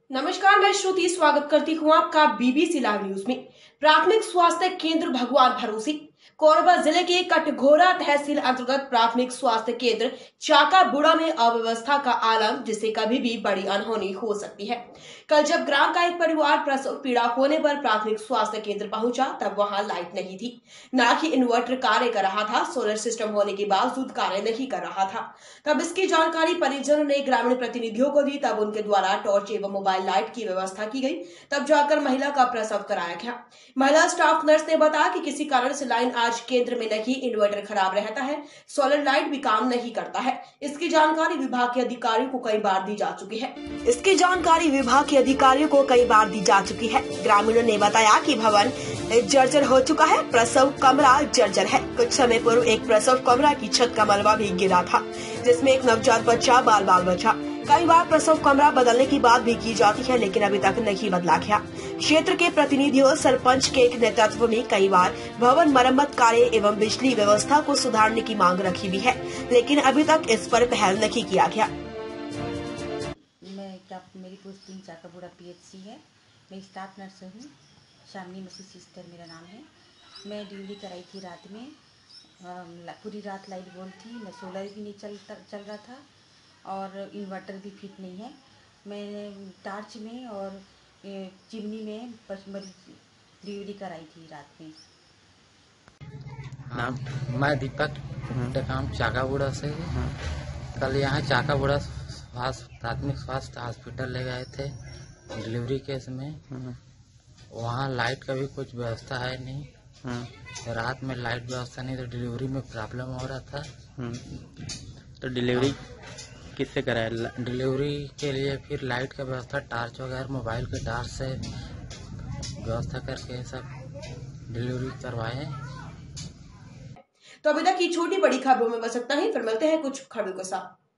नमस्कार, मैं श्रुति स्वागत करती हूँ आपका बीबीसी लाइव न्यूज में। प्राथमिक स्वास्थ्य केंद्र भगवान भरोसे। कोरबा जिले के कटघोरा तहसील अंतर्गत प्राथमिक स्वास्थ्य केंद्र चाकाबुड़ा में अव्यवस्था का आलम, जिससे कभी भी बड़ी अनहोनी हो सकती है। कल जब ग्राम का एक परिवार प्रसव पीड़ा होने पर प्राथमिक स्वास्थ्य केंद्र पहुंचा, तब वहां लाइट नहीं थी, न ही इन्वर्टर कार्य कर रहा था। सोलर सिस्टम होने के बावजूद कार्य नहीं कर रहा था। तब इसकी जानकारी परिजनों ने ग्रामीण प्रतिनिधियों को दी। तब उनके द्वारा टॉर्च एवं मोबाइल लाइट की व्यवस्था की गई। तब जाकर महिला का प्रसव कराया गया। महिला स्टाफ नर्स ने बताया कि किसी कारण से लाइन आज केंद्र में नहीं, इन्वर्टर खराब रहता है, सोलर लाइट भी काम नहीं करता है। इसकी जानकारी विभाग के अधिकारियों को कई बार दी जा चुकी है। ग्रामीणों ने बताया कि भवन जर्जर हो चुका है, प्रसव कमरा जर्जर है। कुछ समय पूर्व एक प्रसव कमरा की छत का मलबा भी गिरा था, जिसमें एक नवजात बच्चा बाल बचा। कई बार प्रसव कमरा बदलने की बात भी की जाती है, लेकिन अभी तक नहीं बदला गया। क्षेत्र के प्रतिनिधियों, सरपंच के नेतृत्व में कई बार भवन मरम्मत कार्य एवं बिजली व्यवस्था को सुधारने की मांग रखी भी है, लेकिन अभी तक इस पर पहल नहीं किया गया। मेरी पोस्टिंग चाकाबुड़ा PHC है। मैं स्टाफ नर्स हूँ। शामनी मसी सिस्टर मेरा नाम है। मैं ड्यूटी कराई थी रात में। पूरी रात लाइट बंद थी। मैं सोलर भी नहीं चल रहा था और इन्वर्टर भी फिट नहीं है। मैंने टार्च में और चिमनी में ड्यूटी कराई थी रात में। नाम? मैं दीपक काम चाकाबुड़ा से। कल यहाँ चाकाबुड़ा प्राथमिक स्वास्थ्य हॉस्पिटल ले गए थे डिलीवरी केस में। वहाँ लाइट का भी कुछ व्यवस्था है नहीं। रात में लाइट व्यवस्था नहीं, तो डिलीवरी में प्रॉब्लम हो रहा था। तो डिलीवरी किससे कराया? डिलीवरी के लिए फिर लाइट का व्यवस्था, टार्च वगैरह, मोबाइल के टार्च से व्यवस्था करके सब डिलीवरी करवाए। तो अभी तक की छोटी बड़ी खबरों में बस इतना ही। फिर मिलते हैं कुछ खबरों के साथ।